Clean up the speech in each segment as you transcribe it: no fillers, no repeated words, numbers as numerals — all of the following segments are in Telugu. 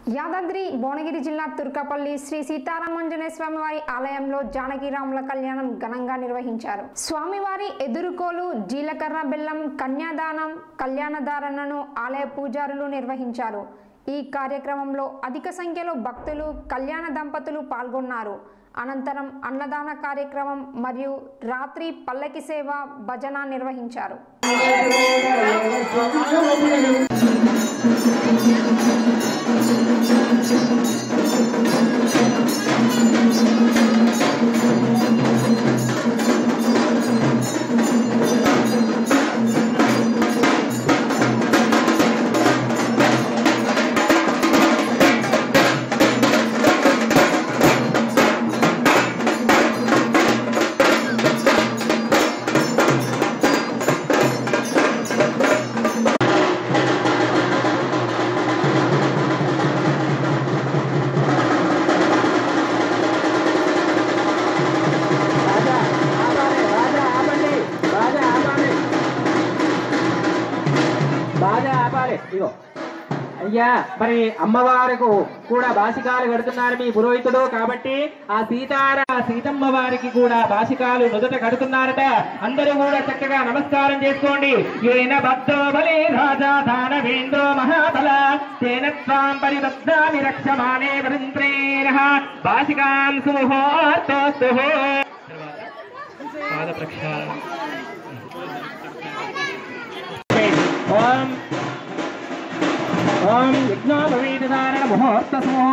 యాదాద్రి భువనగిరి జిల్లా తుర్కపల్లి శ్రీ సీతారామాంజనేయ స్వామివారి ఆలయంలో జానకిరాముల కళ్యాణం ఘనంగా నిర్వహించారు. స్వామివారి ఎదురుకోలు, జీలకర్ర బెల్లం, కన్యాదానం, కళ్యాణధారణను ఆలయ పూజారులు నిర్వహించారు. ఈ కార్యక్రమంలో అధిక సంఖ్యలో భక్తులు, కళ్యాణ దంపతులు పాల్గొన్నారు. అనంతరం అన్నదాన కార్యక్రమం మరియు రాత్రి పల్లకి సేవ, భజన నిర్వహించారు. అయ్యా మరి అమ్మవారికి కూడా బాసికాలు కడుతున్నారు మీ పురోహితుడు కాబట్టి ఆ సీతమ్మ వారికి కూడా బాసికాలు నుదుట కడుతున్నారట. అందరూ కూడా చక్కగా నమస్కారం చేసుకోండి. ఏన భక్తో బలి రాజా దానవేంద్రో మహాబల తేన త్వాం పరిబద్ధామి రక్షమానే వృంత్రేణ బాసికాం సుముహూర్తోస్తు. పాద ప్రక్షాళన. ओम यज्ञोपवीतधारण मुहूर्त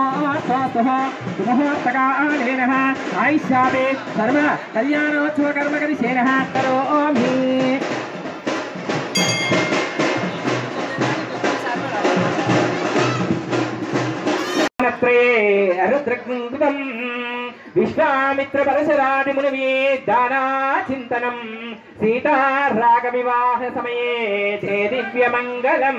मुहूर्तकालेन आयुष्यापे सर्व कल्याणोत्सव कर्मकरिषेण करोमि. रुद्रकृतं विश्वामित्र परशुरादि मुनिवे दाना चिंतनम सीता राग विवाह समये जय दिव्य मंगलम.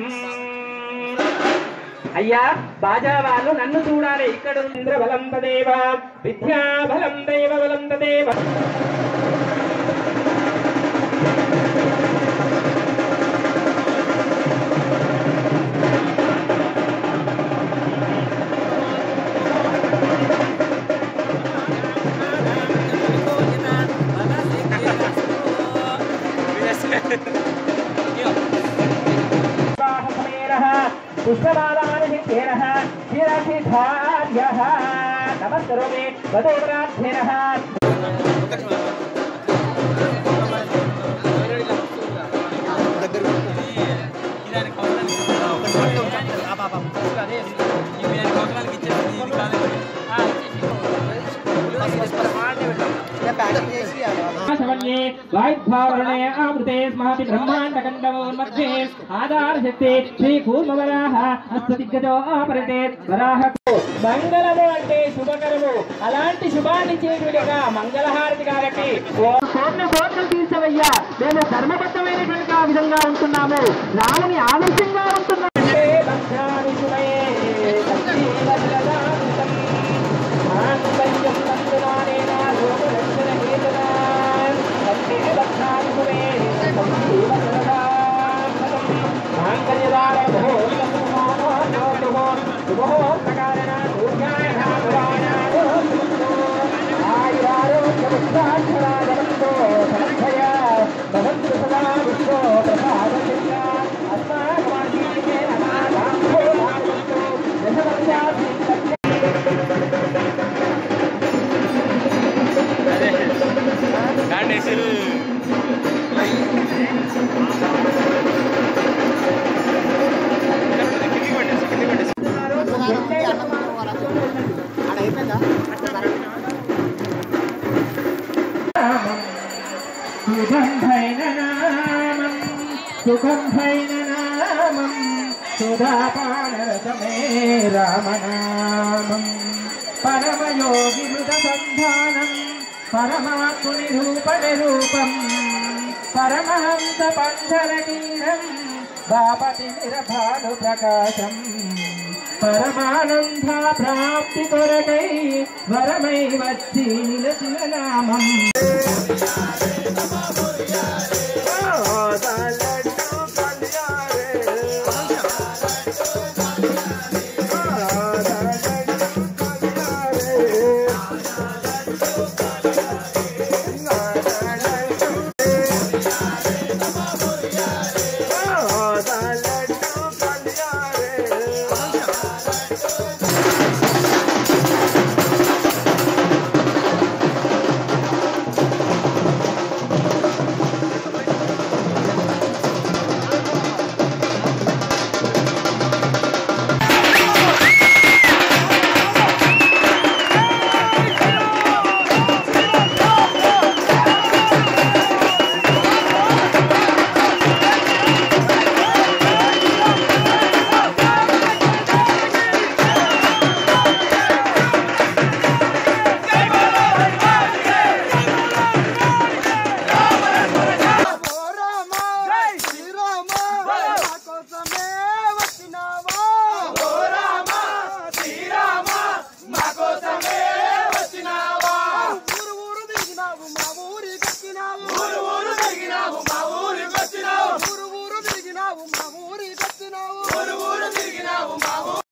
అయ్యా బాజా వాళ్ళు నన్ను చూడాలి. ఇక్కడ ఇంద్రబలం తదేవ విద్యాబలం దైవబలం తదేవ. पुष्पमालानिकेनः शिरसिधार्यः नमस्करोमि वधूवराध्येनः. वायुभावरणे अमृते स्मापि ब्रह्माण्डकण्डवोन्मध्ये आधारशक्ति श्रीकूर्मवराह हस्तदिग्गजो अपरते वराह. మంగళము అంటే శుభకరము. అలాంటి శుభాన్ని చేయుడిగా మంగళహారతి కాబట్టి కోట్లు తీర్చవయ్యా. మేము ధర్మబద్ధమైనటువంటి ఆ విధంగా ఉంటున్నాము. రాముని ఆదర్శంగా ఉంటున్నాము. सुगंधैननामं सुधापानरसमे रामनामं परमयोगिमृतसन्धानं परमात्मनिरूपनिरूपं परमहंस पञ्चरकीनं बापतिनिरभानुप्रकाशं परमानन्द प्राप्ति कोरकै वरमै వచ్చి నిలచినామం. Oh, మా ఊరికి వచ్చినావు